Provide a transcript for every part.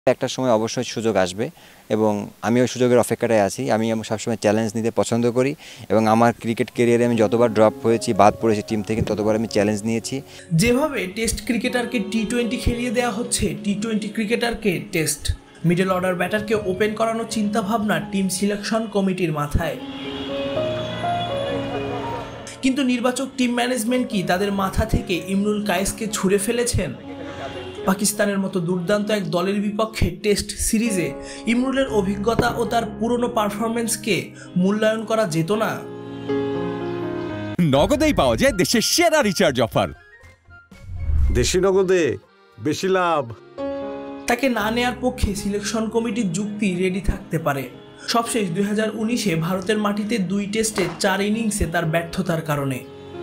একটা সময় অবশ্যই সুযোগ আসবে এবং আমি ওই সুযোগের অপেক্ষাটায় আছি। আমি সবসময় চ্যালেঞ্জ নিতে পছন্দ করি এবং আমার ক্রিকেট ক্যারিয়ারে আমি যতবার ড্রপ হয়েছি, বাদ পড়েছি টিম থেকে, ততবার আমি চ্যালেঞ্জ নিয়েছি। যেভাবে টেস্ট ক্রিকেটারকে টি-20 খেলিয়ে দেওয়া হচ্ছে, টি-20 ক্রিকেটারকে টেস্ট, মিডল অর্ডার ব্যাটারকে ওপেন করানোর চিন্তাভাবনা টিম সিলেকশন কমিটির মাথায়। কিন্তু নির্বাচক টিম ম্যানেজমেন্ট কি তাদের মাথা থেকে ইমরুল কায়েসকে ছুঁড়ে ফেলেছেন? পাকিস্তানের মতো দুর্দান্ত এক দলের বিপক্ষে টেস্ট সিরিজে ইমরুলের অভিজ্ঞতা ও তার পুরনো পারফরমেন্সকে মূল্যায়ন করা যেত না? নগদেই পাওয়া যায় দেশের সেরা রিচার্জ অফার। দেশি নগদে বেশি লাভ। তাকে না নেয়ার পক্ষে সিলেকশন কমিটির যুক্তি রেডি থাকতে পারে। সবশেষ 2019-এ ভারতের মাটিতে 2 টেস্টে 4 ইনিংসে তার ব্যর্থতার কারণে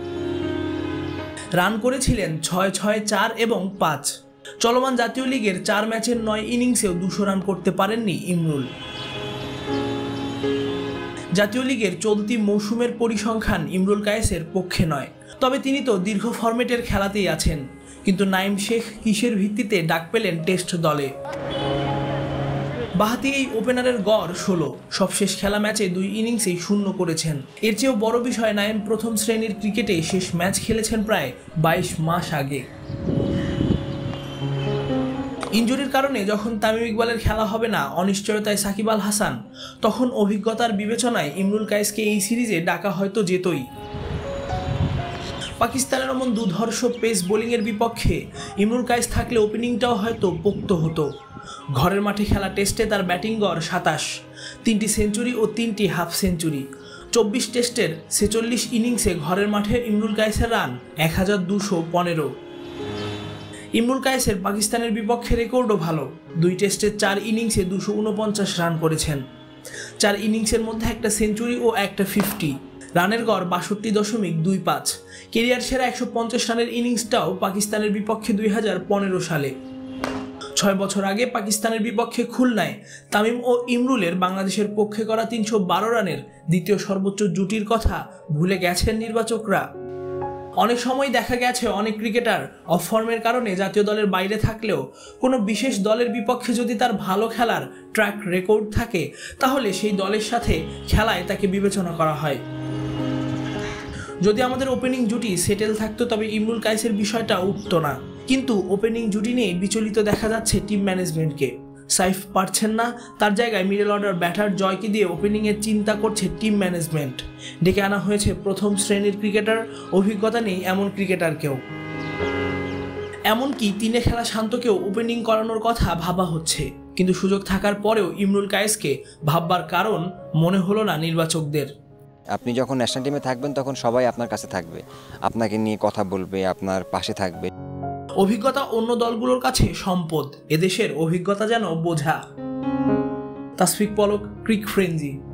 রান করেছিলেন 6, 4 এবং 5। চলমান জাতীয় লিগের 4 ম্যাচের 9 ইনিংসেও 200 রান করতে পারেননি ইমরুল। জাতীয় লিগের চলতি মৌসুমের পরিসংখ্যান ইমরুল কায়েসের পক্ষে নয়, তবে তিনি তো দীর্ঘ ফরম্যাটের খেলাতেই আছেন। কিন্তু নাইম শেখ কিসের ভিত্তিতে ডাক পেলেন টেস্ট দলে? বাহাতি এই ওপেনারের গড় 16, সবশেষ খেলা ম্যাচে 2 ইনিংসেই শূন্য করেছেন। এর চেয়েও বড় বিষয়, নাইম প্রথম শ্রেণীর ক্রিকেটে শেষ ম্যাচ খেলেছেন প্রায় 22 মাস আগে। ইনজুরির কারণে যখন তামিম ইকবালের খেলা হবে না, অনিশ্চয়তায় সাকিব আল হাসান, তখন অভিজ্ঞতার বিবেচনায় ইমরুল কায়েসকে এই সিরিজে ডাকা হয়তো যেতই। পাকিস্তানের এমন দুর্ধর্ষ পেস বোলিংয়ের বিপক্ষে ইমরুল কায়েস থাকলে ওপেনিংটাও হয়তো পোক্ত হতো। ঘরের মাঠে খেলা টেস্টে তার ব্যাটিং গড় 27, 3টি সেঞ্চুরি ও 3টি হাফ সেঞ্চুরি। 24 টেস্টের 46 ইনিংসে ঘরের মাঠে ইমরুল কায়েসের রান 1215। ইমরুল কায়েসের পাকিস্তানের বিপক্ষে রেকর্ডও ভালো। 2 টেস্টের 4 ইনিংসে 249 রান করেছেন। 4 ইনিংসের মধ্যে একটা সেঞ্চুরি ও একটা 50। রানের গড় 62.25। কেরিয়ার সেরা 150 রানের ইনিংসটাও পাকিস্তানের বিপক্ষে 2015 সালে। 6 বছর আগে পাকিস্তানের বিপক্ষে খুলনায় তামিম ও ইমরুলের বাংলাদেশের পক্ষে করা 312 রানের দ্বিতীয় সর্বোচ্চ জুটির কথা ভুলে গেছেন নির্বাচকরা। অনেক সময় দেখা গেছে অনেক ক্রিকেটার অফ ফর্মের কারণে জাতীয় দলের বাইরে থাকলেও কোনো বিশেষ দলের বিপক্ষে যদি তার ভালো খেলার ট্র্যাক রেকর্ড থাকে, তাহলে সেই দলের সাথে খেলায় তাকে বিবেচনা করা হয়। যদি আমাদের ওপেনিং জুটি সেটেল থাকতো, তবে ইমরুল কায়েসের বিষয়টা উঠতো না। কিন্তু ওপেনিং জুটি নিয়ে বিচলিত দেখা যাচ্ছে টিম ম্যানেজমেন্টকে। সাইফ পারছেন না, তার জায়গায় মিডল অর্ডার ব্যাটার জয়কে দিয়ে ওপেনিংয়ের চিন্তা করছে টিম ম্যানেজমেন্ট। ডেকে আনা হয়েছে প্রথম শ্রেণীর ক্রিকেটার, অভিজ্ঞতা নেই এমন ক্রিকেটারকেও। এমনকি 3 খেলা শান্তকেও ওপেনিং করানোর কথা ভাবা হচ্ছে। কিন্তু সুযোগ থাকার পরেও ইমরুল কায়েসকে ভাববার কারণ মনে হলো না নির্বাচকদের। আপনি যখন ন্যাশনাল টিমে থাকবেন তখন সবাই আপনার কাছে থাকবে, আপনাকে নিয়ে কথা বলবে, আপনার পাশে থাকবে। অভিজ্ঞতা অন্য দলগুলোর কাছে সম্পদ, এদেশের অভিজ্ঞতা যেন বোঝা। Tasfiq Palak, Cric frenzy.